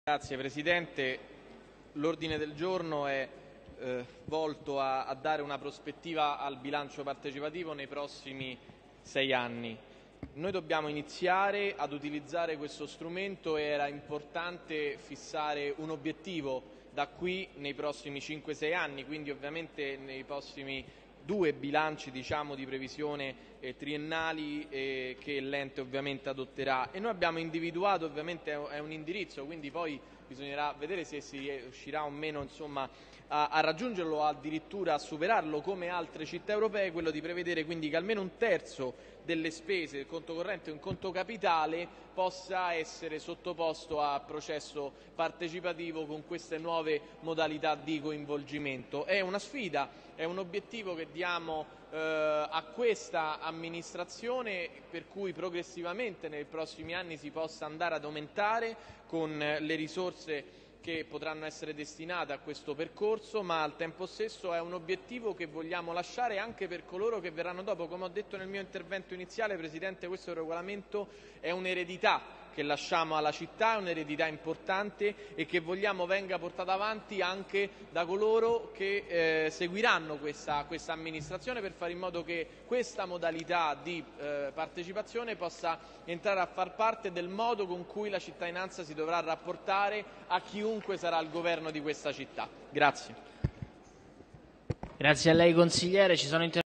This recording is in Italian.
Grazie Presidente. L'ordine del giorno è volto a dare una prospettiva al bilancio partecipativo nei prossimi 6 anni. Noi dobbiamo iniziare ad utilizzare questo strumento e era importante fissare un obiettivo da qui nei prossimi 5-6 anni, quindi ovviamente nei prossimi 2 bilanci di previsione triennali che l'ente ovviamente adotterà, e noi abbiamo individuato, ovviamente è un indirizzo, quindi poi bisognerà vedere se si riuscirà o meno a raggiungerlo o addirittura a superarlo come altre città europee, quello di prevedere quindi che almeno un terzo delle spese del conto corrente e un conto capitale possa essere sottoposto a processo partecipativo con queste nuove modalità di coinvolgimento. È una sfida, è un obiettivo che diamo a questa amministrazione, per cui progressivamente nei prossimi anni si possa andare ad aumentare con le risorse che potranno essere destinate a questo percorso, ma al tempo stesso è un obiettivo che vogliamo lasciare anche per coloro che verranno dopo. Come ho detto nel mio intervento iniziale, Presidente, questo regolamento è un'eredità che lasciamo alla città, è un'eredità importante e che vogliamo venga portata avanti anche da coloro che seguiranno questa amministrazione, per fare in modo che questa modalità di partecipazione possa entrare a far parte del modo con cui la cittadinanza si dovrà rapportare a chiunque sarà al governo di questa città. Grazie. Grazie a lei consigliere. Ci sono